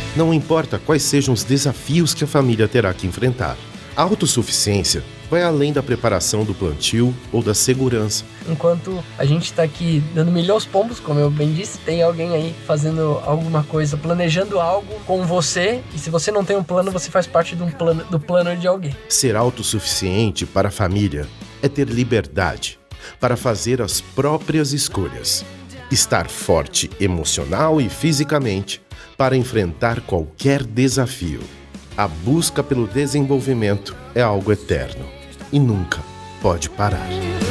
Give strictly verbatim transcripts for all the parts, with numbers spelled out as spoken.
não importa quais sejam os desafios que a família terá que enfrentar. A autossuficiência vai além da preparação do plantio ou da segurança. Enquanto a gente está aqui dando milho aos pombos, como eu bem disse, tem alguém aí fazendo alguma coisa, planejando algo com você, e se você não tem um plano, você faz parte de um plano, do plano de alguém. Ser autossuficiente para a família é ter liberdade para fazer as próprias escolhas. Estar forte emocional e fisicamente para enfrentar qualquer desafio. A busca pelo desenvolvimento é algo eterno e nunca pode parar.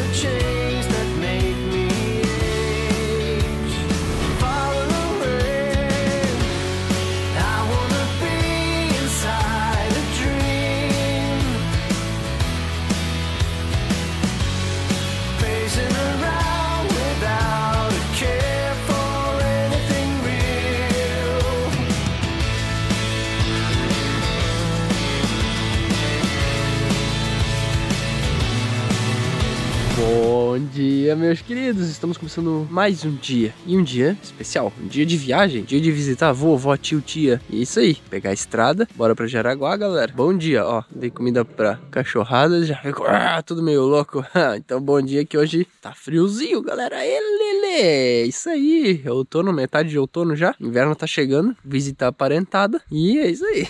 Bom dia, meus queridos, estamos começando mais um dia, e um dia especial, um dia de viagem, dia de visitar avô, vó, tio, tia, e é isso aí, pegar a estrada, bora pra Jaraguá, galera. Bom dia, ó, dei comida pra cachorrada, já ficou ah, tudo meio louco, então bom dia que hoje tá friozinho, galera, elele, isso aí, outono, metade de outono já, inverno tá chegando, visitar a parentada, e é isso aí.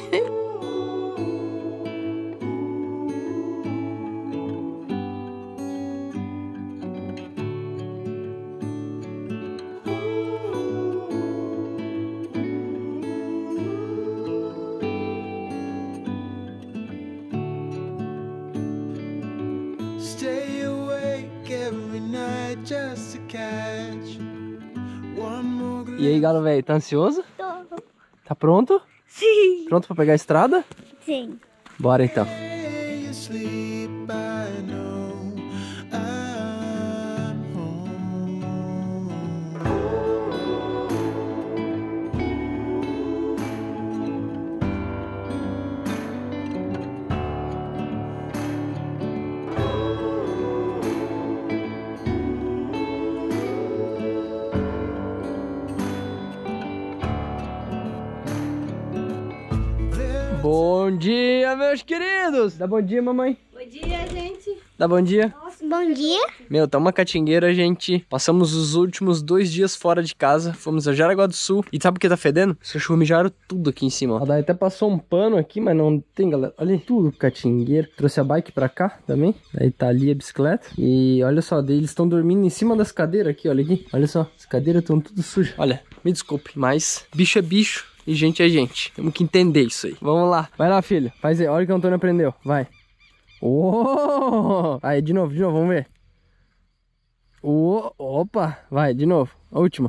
E aí, galo velho, tá ansioso? Tô. Tá pronto? Sim. Pronto pra pegar a estrada? Sim. Bora então. Bom dia, meus queridos! Dá bom dia, mamãe. Bom dia, gente. Dá bom dia. Nossa, bom dia. Meu, tá uma catingueira, gente. Passamos os últimos dois dias fora de casa. Fomos a Jaraguá do Sul. E sabe o que tá fedendo? Os cachorros mijaram tudo aqui em cima. A Dai até passou um pano aqui, mas não tem, galera. Olha tudo catingueira. Trouxe a bike pra cá também. Daí tá ali a bicicleta. E olha só, daí eles estão dormindo em cima das cadeiras aqui, olha aqui. Olha só, as cadeiras estão tudo sujas. Olha, me desculpe, mas bicho é bicho. E gente é gente. Temos que entender isso aí. Vamos lá. Vai lá, filho. Faz aí. Olha o que o Antônio aprendeu. Vai. Oh! Aí, de novo, de novo. Vamos ver. Oh! Opa. Vai, de novo. A última.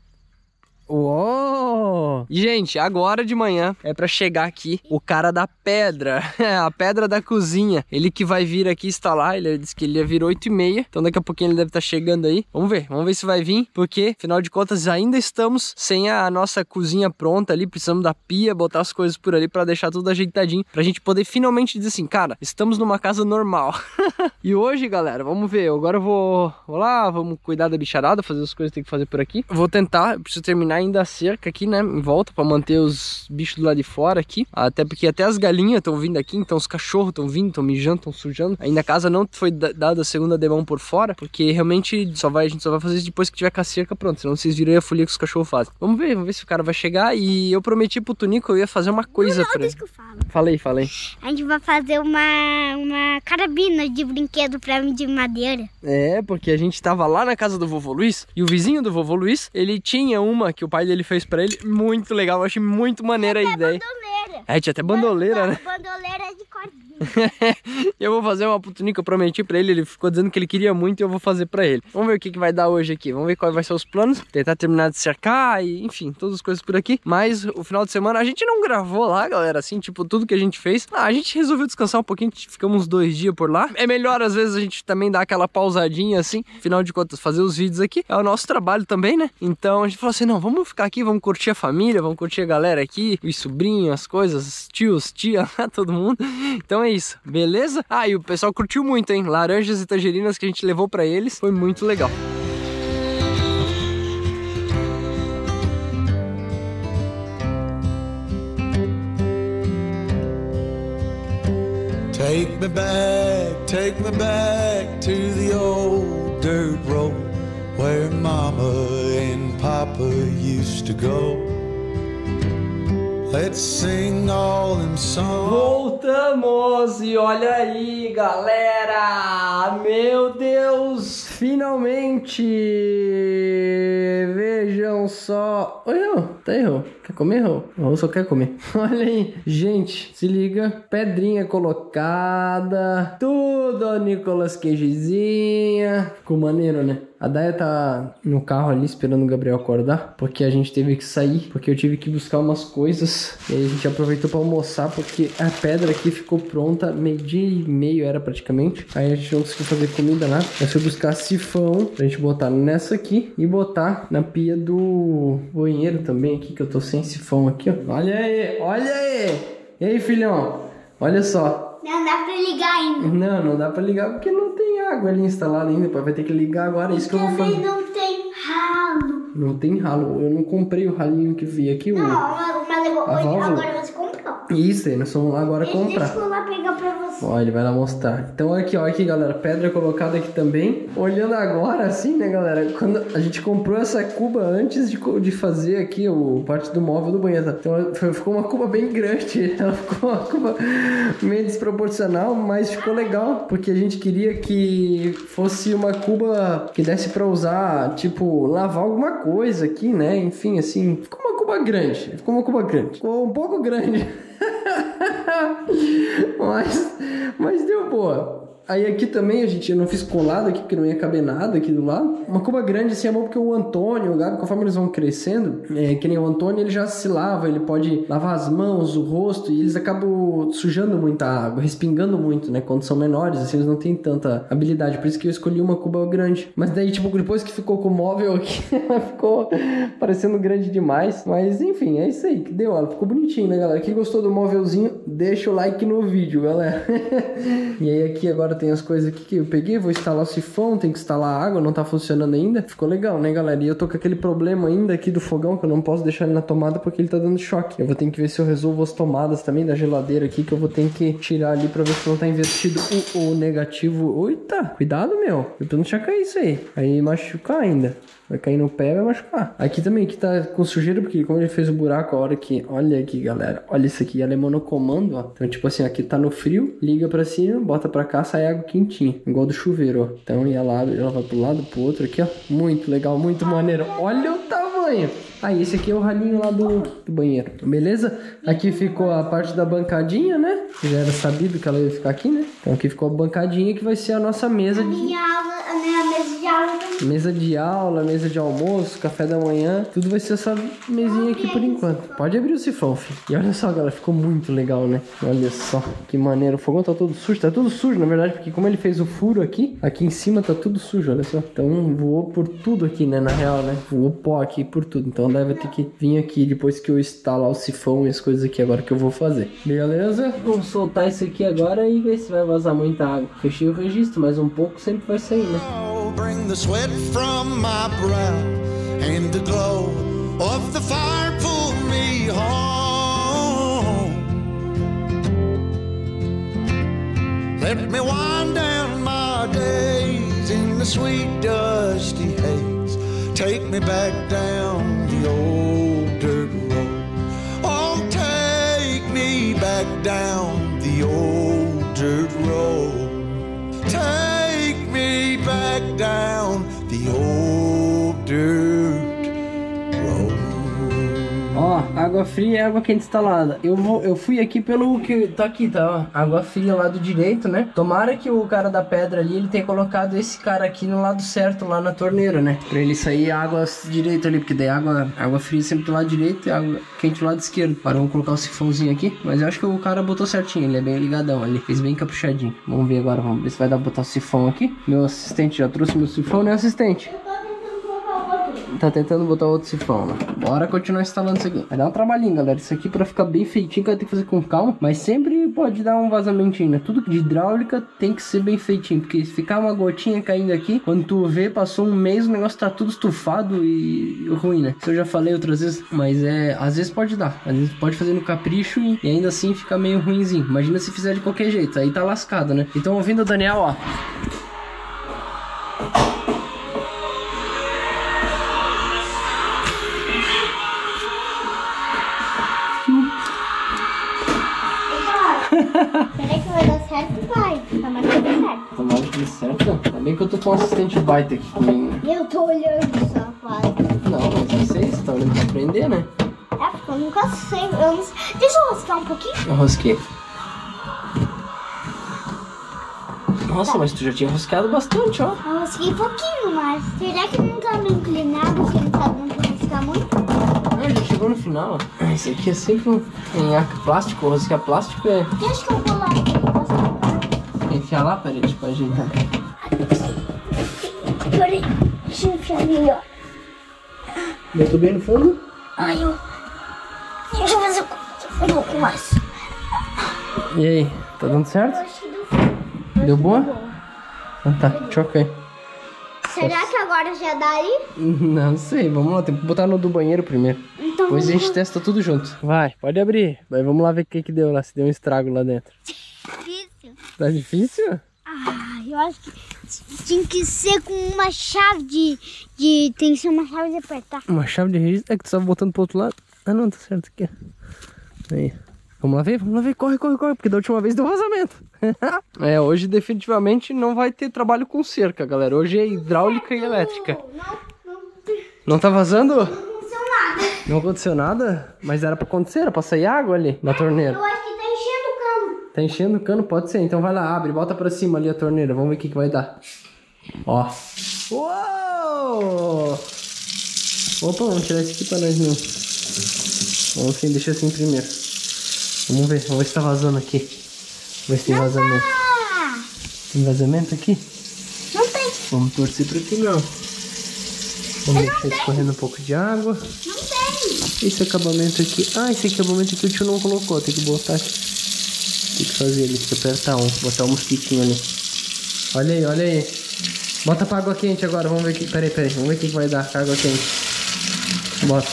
Uou! Gente, agora de manhã é pra chegar aqui o cara da pedra, a pedra da cozinha. Ele que vai vir aqui instalar, ele disse que ele ia vir oito e meia, então daqui a pouquinho ele deve estar chegando aí. Vamos ver, vamos ver se vai vir, porque afinal de contas ainda estamos sem a nossa cozinha pronta ali, precisamos da pia, botar as coisas por ali pra deixar tudo ajeitadinho, pra gente poder finalmente dizer assim, cara, estamos numa casa normal. E hoje, galera, vamos ver, agora eu vou, vou lá, vamos cuidar da bicharada, fazer as coisas que tem que fazer por aqui. Eu vou tentar, eu preciso terminar ainda a cerca aqui, né, em volta, pra manter os bichos do lado de fora aqui, até porque até as galinhas estão vindo aqui, então os cachorros estão vindo, estão mijando, estão sujando. Ainda a casa não foi dada a segunda demão por fora, porque realmente só vai, a gente só vai fazer isso depois que tiver com a cerca pronta, senão vocês viram aí a folia que os cachorros fazem. Vamos ver, vamos ver se o cara vai chegar. E eu prometi pro Tunico que eu ia fazer uma coisa pra ele. Falei, falei. A gente vai fazer uma, uma carabina de brinquedo pra mim de madeira. É, porque a gente tava lá na casa do vovô Luiz, e o vizinho do vovô Luiz, ele tinha uma que o pai dele fez pra ele, muito legal, eu achei muito maneira a ideia. Bandoleira. É, tinha até bandoleira, né? Bandoleira de cordinha. Eu vou fazer uma pro Tunico, eu prometi pra ele, ele ficou dizendo que ele queria muito e eu vou fazer pra ele. Vamos ver o que, que vai dar hoje aqui, vamos ver quais vai ser os planos, tentar terminar de cercar e enfim, todas as coisas por aqui. Mas o final de semana a gente não gravou lá, galera, assim, tipo, tudo que a gente fez. Ah, a gente resolveu descansar um pouquinho, ficamos uns dois dias por lá. É melhor às vezes a gente também dar aquela pausadinha assim, afinal de contas, fazer os vídeos aqui é o nosso trabalho também, né? Então a gente falou assim, não, vamos ficar aqui, vamos curtir a família, vamos curtir a galera aqui, os sobrinhos, as coisas, tios, tia, todo mundo. Então é isso, beleza? Ah, e o pessoal curtiu muito, hein? Laranjas e tangerinas que a gente levou pra eles, foi muito legal. Take me back, take me back to the old dirt road where Mama and Papa used to go. Let's sing all them songs. Voltamos e olha aí, galera! Meu Deus! Finalmente! Vejam só. Oi, Rô, tá aí, Rô? Quer comer, Rô? Rô só quer comer. Olha aí, gente, se liga. Pedrinha colocada. Tudo a Nicolas Cagezinha. Ficou maneiro, né? A Daya tá no carro ali esperando o Gabriel acordar, porque a gente teve que sair, porque eu tive que buscar umas coisas. E aí a gente aproveitou pra almoçar, porque a pedra aqui ficou pronta, meio-dia e meio era praticamente. Aí a gente não conseguiu fazer comida lá. Eu fui buscar sifão pra gente botar nessa aqui e botar na pia do banheiro também aqui, que eu tô sem sifão aqui, ó. Olha aí, olha aí! E aí, filhão? Olha só. Não dá pra ligar ainda. Não, não dá pra ligar porque não tem água ali instalada ainda. Vai ter que ligar agora, é isso que eu vou fazer. Também não tem ralo. Não tem ralo. Eu não comprei o ralinho que veio aqui. Não, o... mas agora, agora você comprou. Isso aí, nós vamos lá agora Deixa comprar. Deixa eu lá pegar pra você. Ó, ele vai lá mostrar. Então aqui, ó, aqui galera, pedra colocada aqui também. Olhando agora assim, né galera, quando a gente comprou essa cuba antes de, de fazer aqui o parte do móvel do banheiro. Então ficou uma cuba bem grande. Ela ficou uma cuba meio desproporcional, mas ficou legal, porque a gente queria que fosse uma cuba que desse pra usar, tipo, lavar alguma coisa aqui, né? Enfim, assim, ficou uma cuba grande. Ficou uma cuba grande. Ficou um pouco grande. mas, mas deu boa. Aí aqui também a gente, eu não fiz colado aqui porque não ia caber nada aqui do lado. Uma cuba grande assim é bom porque o Antônio, o Gabi, conforme eles vão crescendo, é, que nem o Antônio, ele já se lava, ele pode lavar as mãos, o rosto, e eles acabam sujando muita água, respingando muito, né? Quando são menores, assim, eles não têm tanta habilidade. Por isso que eu escolhi uma cuba grande. Mas daí, tipo, depois que ficou com o móvel aqui, ela ficou parecendo grande demais. Mas enfim, é isso aí que deu. Ela ficou bonitinha, né, galera? Quem gostou do móvelzinho, deixa o like no vídeo, galera. E aí aqui agora tem as coisas aqui que eu peguei, vou instalar o sifão, tem que instalar a água, não tá funcionando ainda. Ficou legal, né, galera? E eu tô com aquele problema ainda aqui do fogão, que eu não posso deixar ele na tomada porque ele tá dando choque. Eu vou ter que ver se eu resolvo as tomadas também da geladeira aqui, que eu vou ter que tirar ali pra ver se não tá invertido o, o negativo. Eita, cuidado, meu. Eu tô não tinha cair isso aí. Aí machucar ainda. Vai cair no pé, vai machucar. Aqui também, aqui tá com sujeira, porque como ele fez o buraco, a hora que... Olha aqui, galera. Olha isso aqui. Ela é monocomando, ó. Então, tipo assim, aqui tá no frio, liga pra cima, bota pra cá, sai água quentinha. Igual do chuveiro, ó. Então, e ela, ela vai pro lado, pro outro aqui, ó. Muito legal, muito maneiro. Olha o tamanho. Ah, esse aqui é o ralinho lá do, do banheiro. Beleza? Aqui ficou a parte da bancadinha, né? Já era sabido que ela ia ficar aqui, né? Então, aqui ficou a bancadinha que vai ser a nossa mesa A de... minha aula, a minha mesa de aula também. Mesa de aula, mesa de almoço, café da manhã, tudo vai ser essa mesinha aqui por enquanto. Pode abrir o sifão, filho. E olha só, galera, ficou muito legal, né? Olha só, que maneiro. O fogão tá todo sujo, tá tudo sujo, na verdade, porque como ele fez o furo aqui, aqui em cima tá tudo sujo, olha só. Então voou por tudo aqui, né, na real, né? Voou pó aqui por tudo. Então deve ter que vir aqui depois que eu instalar o sifão e as coisas aqui agora que eu vou fazer. Beleza? Vamos soltar isso aqui agora e ver se vai vazar muita água. Fechei o registro, mas um pouco sempre vai sair, né? Bring the sweat from my brow and the glow of the fire pull me home. Let me wind down my days in the sweet dusty haze. Take me back down the old dirt road. Oh, take me back down the old dirt road. Take me back down the old dirt road. Ó, água fria e água quente instalada. Eu vou, eu fui aqui pelo que tá aqui, tá? Ó, água fria lá do direito, né? Tomara que o cara da pedra ali, ele tenha colocado esse cara aqui no lado certo, lá na torneira, né? Pra ele sair água direito ali, porque daí água, água fria sempre do lado direito e água quente do lado esquerdo. Agora vamos colocar o sifãozinho aqui. Mas eu acho que o cara botou certinho, ele é bem ligadão ali. Fez bem caprichadinho. Vamos ver agora, vamos ver se vai dar pra botar o sifão aqui. Meu assistente já trouxe meu sifão, né, assistente? tá tentando botar outro sifão, né? Bora continuar instalando isso aqui. Vai dar um trabalhinho, galera. Isso aqui pra ficar bem feitinho, que vai ter que fazer com calma. Mas sempre pode dar um vazamentinho, né? Tudo de hidráulica tem que ser bem feitinho. Porque se ficar uma gotinha caindo aqui, quando tu vê, passou um mês, o negócio tá tudo estufado e ruim, né? Isso eu já falei outras vezes. Mas é, às vezes pode dar. Às vezes pode fazer no capricho e, e ainda assim fica meio ruinzinho. Imagina se fizer de qualquer jeito. Aí tá lascado, né? Então ouvindo o Daniel, ó. Será que vai dar certo? Vai. Tomara que dê certo. Tomara que dê certo. Ainda bem que eu tô com um assistente baita aqui comigo, né? Eu tô olhando só, quase. Não, mas eu sei, você tá olhando pra aprender, né? É, porque eu nunca sei. Eu não sei. Deixa eu rascar um pouquinho. Eu rosquei. Nossa, mas tu já tinha roscado bastante, ó. Eu rasquei um pouquinho, mas será que não tá meio inclinado? Que ele tá dando pra rascar muito? Ah, já chegou no final. Ah, esse aqui é sempre um em plástico, rosquear plástico é... Deixa que eu vou lá. Enfiar lá, peraí, deixa eu ajeitar. Peraí, deixa eu enfiar melhor. Botou bem no fundo? Ai, eu... Deixa eu ver se eu consigo um pouco mais. E aí, tá dando certo? Eu acho que deu certo. Deu boa? Ah, tá, choca aí. Será que agora já dá aí? Não sei, vamos lá, tem que botar no do banheiro primeiro. Então Depois a gente vamos... testa tudo junto. Vai, pode abrir. Vai, vamos lá ver o que que deu lá, se deu um estrago lá dentro. Difícil. Tá difícil? Ah, eu acho que tinha que ser com uma chave de... de... Tem que ser uma chave de apertar. Uma chave de registro? É que tu tava botando pro outro lado. Ah não, tá certo aqui. Aí. Vamos lá ver, vamos lá ver, corre, corre, corre, porque da última vez deu vazamento. É, hoje definitivamente não vai ter trabalho com cerca, galera. Hoje é hidráulica e elétrica. Não, não, Não tá vazando? não aconteceu nada. Não aconteceu nada? Mas era pra acontecer, era pra sair água ali na torneira. Eu acho que tá enchendo o cano. Tá enchendo o cano? Pode ser. Então vai lá, abre, bota pra cima ali a torneira. Vamos ver o que que vai dar. Ó. Uou! Opa, vamos tirar isso aqui pra nós não. Vamos assim, deixa assim primeiro. Vamos ver, vamos ver se tá vazando aqui. Vamos ver se tem vazamento. Ah, Tem vazamento aqui? não tem, Vamos torcer pra que não. Vamos deixar escorrendo um pouco de água. não tem. Esse acabamento aqui. Ah, esse acabamento aqui o tio não colocou. Tem que botar aqui. Tem que fazer ali, tem que apertar um. Botar um mosquitinho ali. Olha aí, olha aí. Bota pra água quente agora. Vamos ver aqui. Peraí, peraí. Vamos ver o que que vai dar com a água quente. Bota.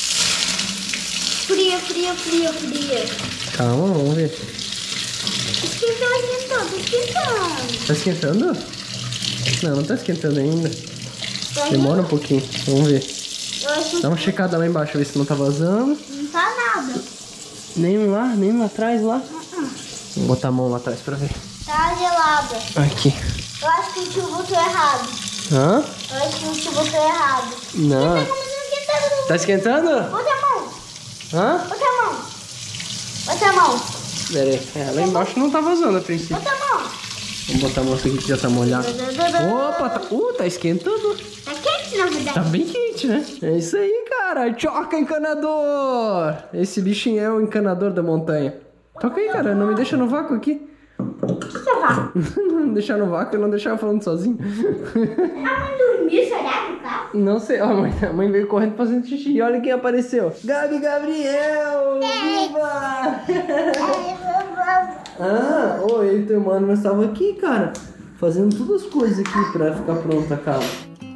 Fria, fria, fria, fria. Calma, vamos ver. Esquentou, esquentou, tá esquentando. Tá esquentando? Não, não tá esquentando ainda. Tá Demora um pouquinho. Vamos ver. Eu acho que Dá uma checada lá embaixo, ver se não tá vazando. não tá nada. Nem lá, nem lá atrás lá. Vou botar a mão lá atrás pra ver. Tá gelada. Aqui. Eu acho que o tio botou errado. Hã? Eu acho que o tio botou errado. Não. Tá começando a esquentar. Tá esquentando? Bota a mão. Hã? Bota a mão. Bota a mão. Pera aí. É, lá embaixo não tá vazando a princípio. Bota a mão. Vamos botar a mão aqui que já tá molhado. Opa, tá, uh, tá esquentando. Tá quente, na verdade. Tá bem quente, né? É isso aí, cara. Choca, encanador. Esse bichinho é o encanador da montanha. Toca aí, cara. Não me deixa no vácuo aqui. Deixa eu vá. Não me deixar no vácuo, eu não deixar falando sozinho. A mãe dormiu, será, no carro? Não sei. Ó, a mãe, a mãe veio correndo fazendo xixi. E olha quem apareceu. Gabi Gabriel. Viva! Ah, ô, eu e teu mano, nós tava aqui, cara. Fazendo todas as coisas aqui pra ficar pronta a casa.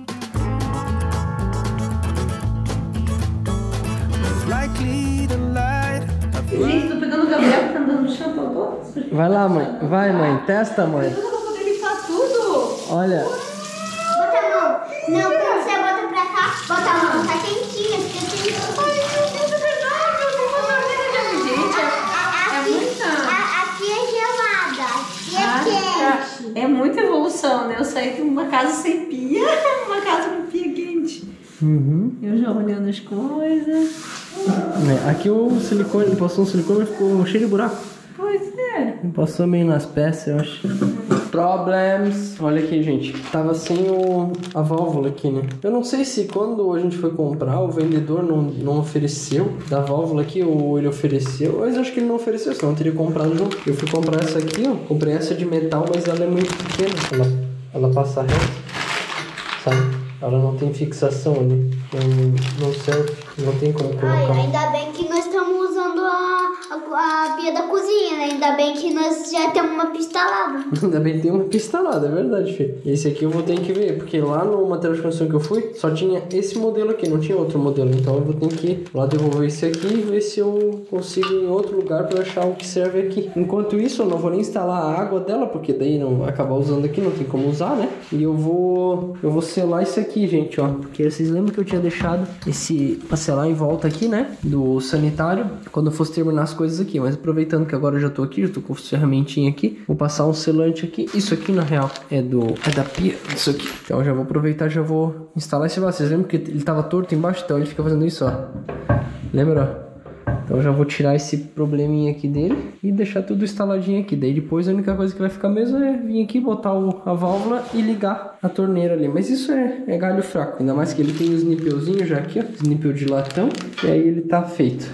Gente, tô pegando o Gabriel que tá andando no chão, tá bom? Vai lá, mãe. Vai, mãe. Testa, mãe. Eu não vou poder limpar tudo. Olha. Bota a mão. Não, quando você bota pra cá, bota a mão. Tá quentinha, esqueci. Ai, meu Deus, é verdade. Eu tô fazendo vida de gente. É, é muita. Aqui é gelada, aqui é Ah, quente. É muita evolução, né? Eu saí de uma casa sem pia, uma casa com pia quente. Uhum. Eu já olhando as coisas. É, aqui o silicone, ele passou um silicone e ficou cheio de buraco. Pois é. Ele passou meio nas peças, eu acho. Problems. Olha aqui, gente. Tava sem o, a válvula aqui, né? Eu não sei se quando a gente foi comprar, o vendedor não, não ofereceu da válvula aqui, ou ele ofereceu. Mas acho que ele não ofereceu, senão eu teria comprado junto. Eu fui comprar essa aqui, ó. Comprei essa de metal, mas ela é muito pequena. Ela, ela passa reto, sabe? Ela não tem fixação ali. Não, não serve. Não tem como colocar. Ai, ainda bem que nós estamos usando a, a, a pia da cozinha, né? Ainda bem que nós já temos uma pistalada. Ainda bem que tem uma pistalada, é verdade, filho. Esse aqui eu vou ter que ver, porque lá no material de construção que eu fui, só tinha esse modelo aqui, não tinha outro modelo. Então eu vou ter que ir lá devolver esse aqui e ver se eu consigo em outro lugar pra achar o que serve aqui. Enquanto isso, eu não vou nem instalar a água dela, porque daí não vai acabar usando aqui, não tem como usar, né? E eu vou eu vou selar isso aqui, gente, ó. Porque vocês lembram que eu tinha deixado esse pra selar em volta aqui, né? Do sanitário, quando eu fosse terminar as coisas aqui. Mas aproveitando que agora eu já tô aqui, já tô com a ferramentinha aqui, vou passar um selante aqui. Isso aqui, na real, é do é da pia, isso aqui. Então eu já vou aproveitar, já vou instalar esse vaso. Vocês lembram que ele tava torto embaixo? Então ele fica fazendo isso, ó. Lembra? Então eu já vou tirar esse probleminha aqui dele e deixar tudo instaladinho aqui. Daí depois a única coisa que vai ficar mesmo é vir aqui, botar o, a válvula e ligar a torneira ali. Mas isso é, é galho fraco, ainda mais que ele tem os nipelzinhos já aqui, ó. Os nipel de latão. E aí ele tá feito.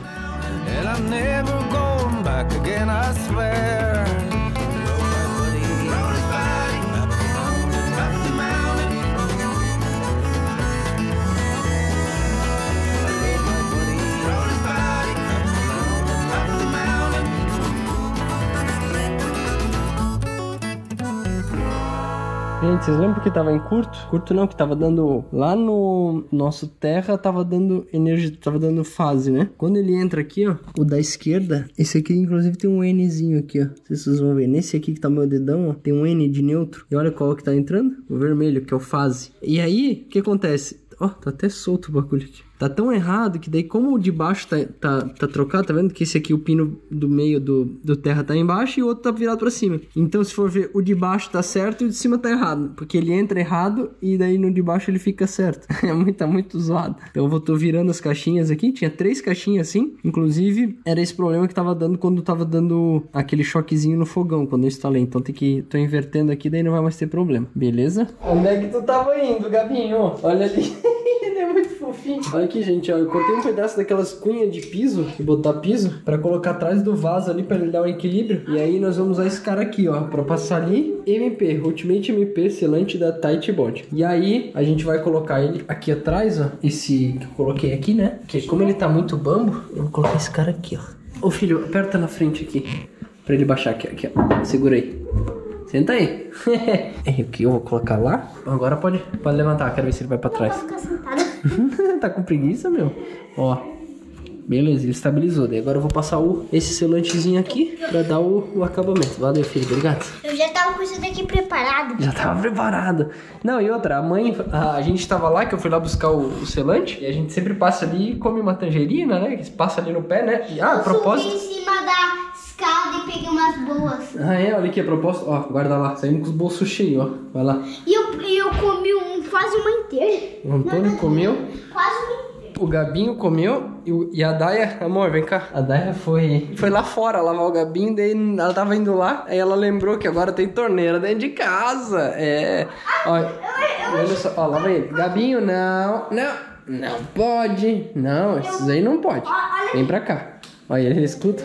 Gente, vocês lembram que tava em curto? Curto não, que tava dando... Lá no nosso terra tava dando energia, tava dando fase, né? Quando ele entra aqui, ó, o da esquerda, esse aqui inclusive tem um Nzinho aqui, ó. Não sei se vocês vão ver. Nesse aqui que tá meu dedão, ó, tem um N de neutro. E olha qual que tá entrando. O vermelho, que é o fase. E aí, o que acontece? Ó, tá até solto o bagulho aqui. Tá tão errado que daí como o de baixo tá, tá, tá trocado, tá vendo que esse aqui, o pino do meio do, do terra tá embaixo e o outro tá virado pra cima. Então se for ver, o de baixo tá certo e o de cima tá errado. Porque ele entra errado e daí no de baixo ele fica certo. É muito, tá muito zoado. Então eu vou tô virando as caixinhas aqui. Tinha três caixinhas assim. Inclusive era esse problema que tava dando quando tava dando aquele choquezinho no fogão, quando eu instalei. Então tem que... tô invertendo aqui, daí não vai mais ter problema. Beleza? Onde é que tu tava indo, Gabinho? Olha ali. Ele é muito fofinho. Olha aqui, gente, ó, eu cortei um pedaço daquelas cunhas de piso, de botar piso, pra colocar atrás do vaso ali, pra ele dar um equilíbrio. E aí nós vamos usar esse cara aqui, ó, pra passar ali, M P, Ultimate M P, selante da Tight Bond. E aí a gente vai colocar ele aqui atrás, ó, esse que eu coloquei aqui, né, que como ele tá muito bambo, eu vou colocar esse cara aqui, ó. Ô filho, aperta na frente aqui, pra ele baixar aqui, aqui, ó, segura aí. Senta aí. É o que eu vou colocar lá. Agora pode, pode levantar. Quero ver se ele vai pra trás. Eu vou ficar sentada. Tá com preguiça, meu? Ó. Beleza, ele estabilizou. Daí agora eu vou passar o, esse selantezinho aqui pra dar o, o acabamento. Valeu, filho. Obrigado. Eu já tava com isso daqui preparado. Já tava preparado. Não, e outra, a mãe... A, a gente tava lá, que eu fui lá buscar o, o selante. E a gente sempre passa ali e come uma tangerina, né? Que passa ali no pé, né? E, ah, a propósito... Eu subi em cima da... e peguei umas boas. Ah, é? Olha aqui a proposta. Ó, guarda lá. Saímos com os bolsos cheios, ó. Vai lá. E eu, eu comi um, quase uma inteira. O Antônio comeu. Quase uma inteira. O Gabinho comeu. E, o, e a Daia... Amor, vem cá. A Daia foi... Foi lá fora lavar o Gabinho. Daí ela tava indo lá. Aí ela lembrou que agora tem torneira dentro de casa. É... Ó, olha só. Ó, lava ele. Gabinho, não. Não. Não pode. Não, esses aí não pode. Vem pra cá. Olha, ele escuta.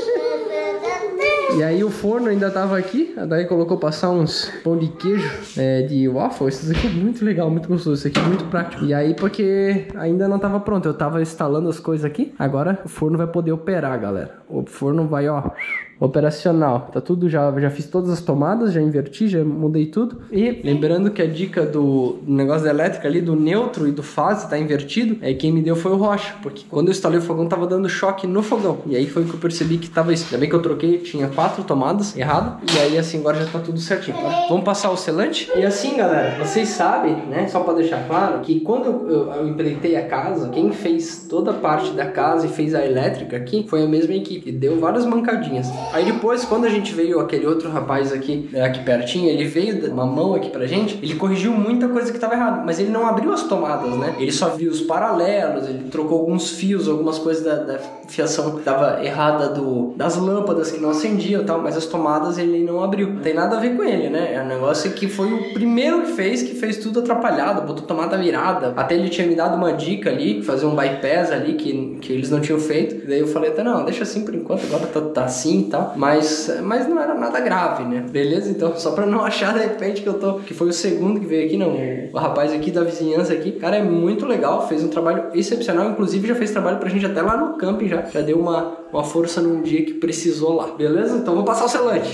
E aí o forno ainda tava aqui, a Daí colocou passar uns pão de queijo é, de waffle. Isso aqui é muito legal, muito gostoso, isso aqui é muito prático. E aí porque ainda não tava pronto, eu tava instalando as coisas aqui. Agora o forno vai poder operar, galera. O forno vai, ó, operacional. Tá tudo já, já fiz todas as tomadas, já inverti, já mudei tudo. E lembrando que a dica do, do negócio da elétrica ali, do neutro e do fase, tá invertido, é quem me deu foi o Rocha, porque quando eu instalei o fogão tava dando choque no fogão. E aí foi que eu percebi que tava isso. Ainda bem que eu troquei, tinha quatro tomadas errado. E aí assim, agora já tá tudo certinho. Tá? Vamos passar o selante? E assim, galera, vocês sabem, né, só pra deixar claro, que quando eu, eu, eu empreitei a casa, quem fez toda a parte da casa e fez a elétrica aqui foi a mesma equipe. E deu várias mancadinhas. Aí depois, quando a gente veio, aquele outro rapaz aqui, aqui pertinho, ele veio uma mão aqui pra gente, ele corrigiu muita coisa que tava errada, mas ele não abriu as tomadas, né? Ele só viu os paralelos, ele trocou alguns fios, algumas coisas da, da fiação que tava errada do, das lâmpadas que não acendiam e tal, mas as tomadas ele não abriu. Não tem nada a ver com ele, né? É um negócio que foi o primeiro que fez, que fez tudo atrapalhado, botou tomada virada. Até ele tinha me dado uma dica ali, fazer um bypass ali, que, que eles não tinham feito. E daí eu falei, até não, deixa assim por enquanto, agora tá, tá assim e tal. tal, mas, mas não era nada grave, né? Beleza? Então, só pra não achar de repente que eu tô... Que foi o segundo que veio aqui, não. O rapaz aqui da vizinhança aqui, cara, é muito legal, fez um trabalho excepcional, inclusive já fez trabalho pra gente até lá no camping já. Já deu uma, uma força num dia que precisou lá, beleza? Então vou passar o selante.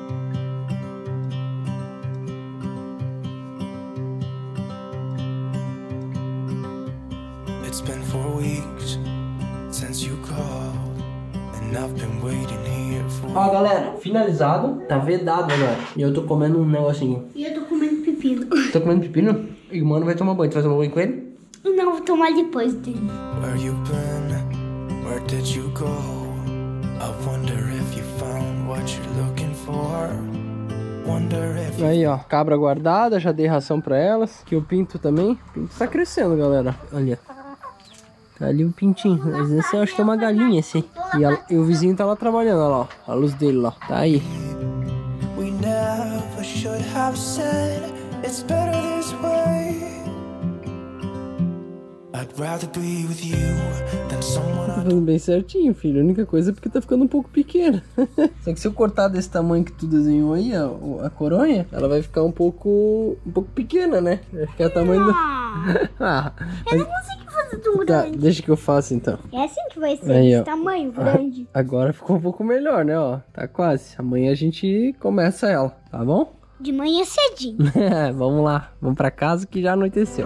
It's been four weeks since you called, and I've been waiting here for. Ó, galera, finalizado, tá vedado agora. E eu tô comendo um negocinho. E eu tô comendo pepino. Tô comendo pepino? E o mano vai tomar banho. Tu vai tomar banho com ele? Não, vou tomar depois dele. Where you been? Where did you go? I wonder if you found what you're looking for. Wonder if. Aí, ó, cabra guardada, já dei ração pra elas. Aqui o pinto também. O pinto tá crescendo, galera. Olha. Tá ali o pintinho. Mas esse eu acho que é uma galinha, esse. E, a, e o vizinho tá lá trabalhando, olha lá, ó. A luz dele lá. Tá aí. We never should have said it's better this way. I'd rather be with you than someone Tá I fazendo bem certinho, filho. A única coisa é porque tá ficando um pouco pequena. Só que se eu cortar desse tamanho que tu desenhou aí, a, a coronha, ela vai ficar um pouco um pouco pequena, né? Vai ficar o tamanho do... ah, Eu não consigo fazer tão tá, grande. deixa que eu faço então. É assim que vai ser, Aí, esse ó. tamanho grande. Agora ficou um pouco melhor, né? Ó, tá quase. Amanhã a gente começa ela, tá bom? De manhã cedinho. Vamos lá, vamos pra casa que já anoiteceu.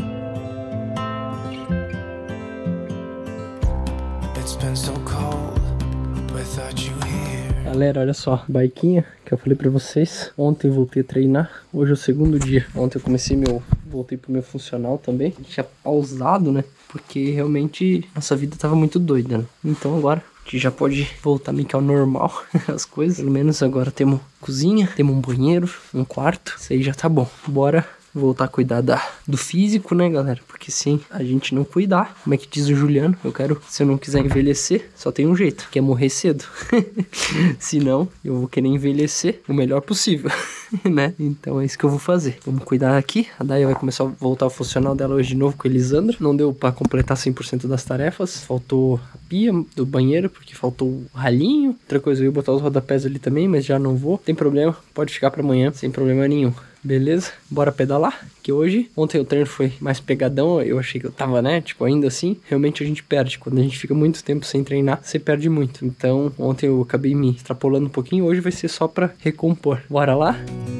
It's been so cold without you here. Galera, olha só, baiquinha que eu falei pra vocês. Ontem eu voltei a treinar, hoje é o segundo dia. Ontem eu comecei meu, voltei pro meu funcional também. Eu tinha pausado, né? Porque realmente nossa vida tava muito doida, né? Então agora a gente já pode voltar meio que ao normal, as coisas. Pelo menos agora temos cozinha, temos um banheiro, um quarto. Isso aí já tá bom. Bora voltar a cuidar da, do físico, né, galera? Porque se a gente não cuidar, como é que diz o Juliano? Eu quero, se eu não quiser envelhecer, só tem um jeito, que é morrer cedo. Senão, eu vou querer envelhecer o melhor possível, né? Então é isso que eu vou fazer. Vamos cuidar aqui. A Daya vai começar a voltar ao funcional dela hoje de novo com a Elisandra. Não deu pra completar cem por cento das tarefas. Faltou a pia do banheiro, porque faltou o ralinho. Outra coisa, eu ia botar os rodapés ali também, mas já não vou. Tem problema, pode ficar pra amanhã, sem problema nenhum. Beleza? Bora pedalar, que hoje, ontem o treino foi mais pegadão, eu achei que eu tava, né, tipo, ainda assim, realmente a gente perde, quando a gente fica muito tempo sem treinar, você perde muito, então ontem eu acabei me extrapolando um pouquinho, hoje vai ser só pra recompor. Bora lá?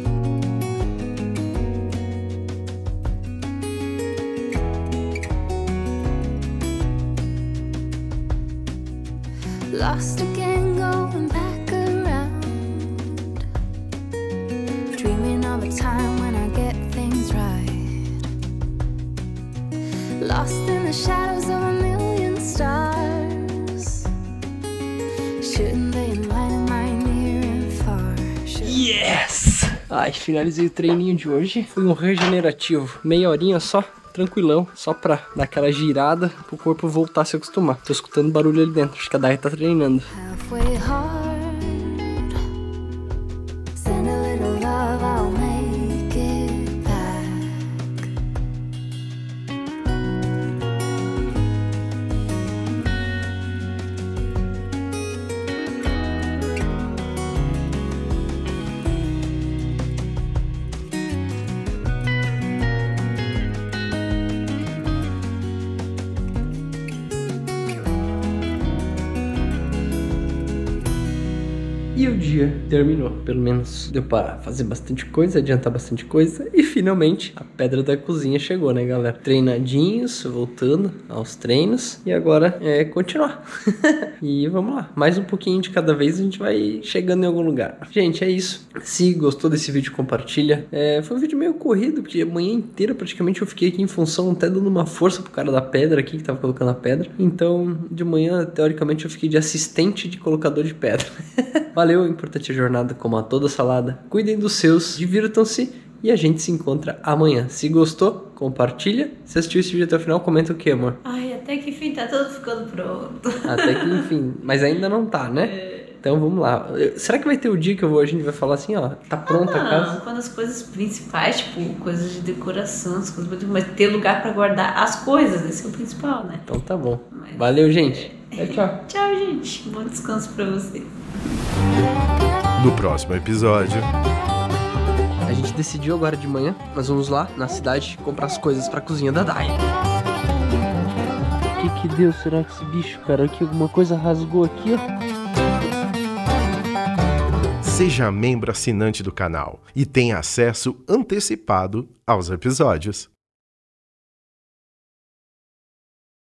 Lost again, going back around, dreaming of a time when I get things right, lost in the shadows of a million stars, shouldn't they enlighten my near and far? Should Yes! Ai, finalizei o treininho de hoje, foi um regenerativo, meia horinha só. Tranquilão, só pra dar aquela girada pro corpo voltar a se acostumar. Tô escutando barulho ali dentro, acho que a Daya tá treinando. halfway hard, send a little love, I'll make it back. E o dia terminou, pelo menos deu para fazer bastante coisa, adiantar bastante coisa. E finalmente a pedra da cozinha chegou, né, galera? Treinadinhos, voltando aos treinos. E agora é continuar. E vamos lá, mais um pouquinho de cada vez a gente vai chegando em algum lugar. Gente, é isso. Se gostou desse vídeo, compartilha. É, foi um vídeo meio corrido, porque a manhã inteira praticamente eu fiquei aqui em função, até dando uma força pro cara da pedra aqui, que tava colocando a pedra. Então, de manhã, teoricamente, eu fiquei de assistente de colocador de pedra. Valeu, importante a jornada, como a toda salada. Cuidem dos seus, divirtam-se e a gente se encontra amanhã. Se gostou, compartilha. Se assistiu esse vídeo até o final, comenta o que, amor? Ai, até que enfim, tá tudo ficando pronto. Até que enfim, mas ainda não tá, né? É. Então vamos lá. Será que vai ter o dia que eu vou, a gente vai falar assim, ó, tá pronta ah, a casa? Quando as coisas principais, tipo, coisas de decoração, as coisas, mas ter lugar pra guardar as coisas, esse é o principal, né? Então tá bom. Mas- Valeu, gente. Tchau, tchau. Tchau, gente. Bom descanso pra você. No próximo episódio... A gente decidiu agora de manhã, nós vamos lá na cidade comprar as coisas pra cozinha da Dai. O que que deu? Será que esse bicho, cara, aqui alguma coisa rasgou aqui, ó? Seja membro assinante do canal e tenha acesso antecipado aos episódios.